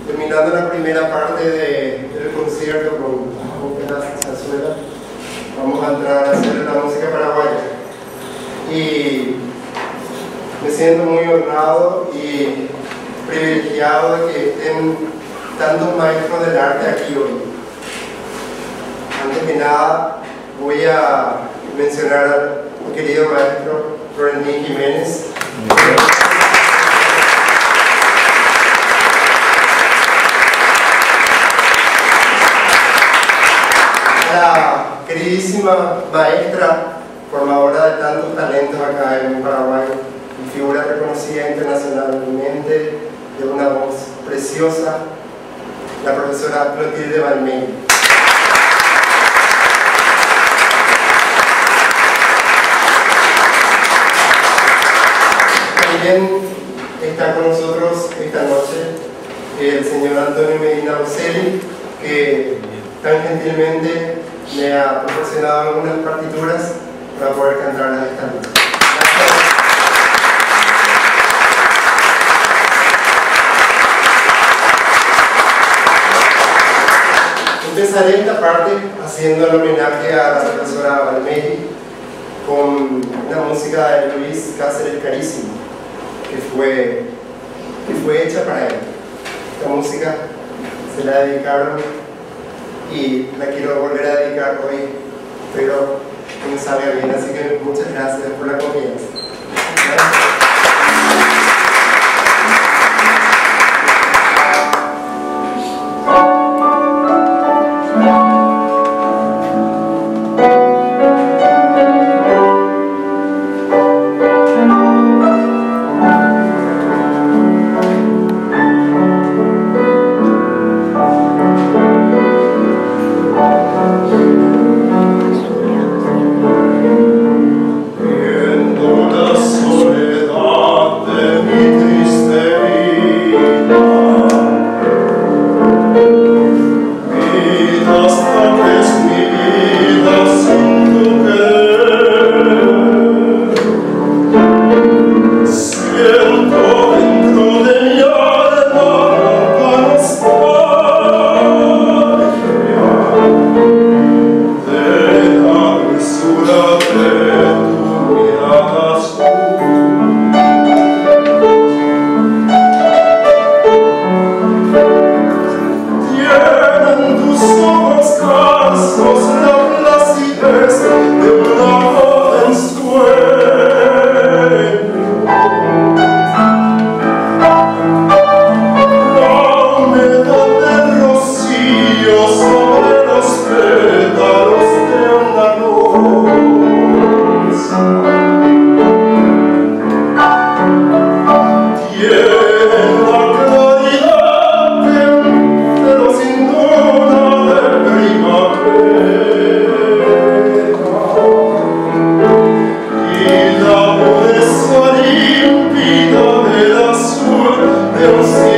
terminando la primera parte del concierto con la zarzuela, vamos a entrar a hacer la música paraguaya. Y me siento muy honrado y privilegiado de que estén tantos maestros del arte aquí hoy. Antes que nada, voy a mencionar al querido maestro René Jiménez. La queridísima maestra, formadora de tantos talentos acá en Paraguay, y figura reconocida internacionalmente, de una voz preciosa, la profesora Clotilde Balmeiro. También está con nosotros esta noche el señor Antonio Medina Bocelli, que tan gentilmente me ha proporcionado algunas partituras para poder cantarlas esta noche. Empezaré esta parte haciendo el homenaje a la profesora Balmeiro con una música de Luis Cáceres Carísimo, que fue hecha para él. Esta música se la dedicaron y la quiero volver a dedicar hoy, pero que me salga bien, así que muchas gracias por la confianza. Eu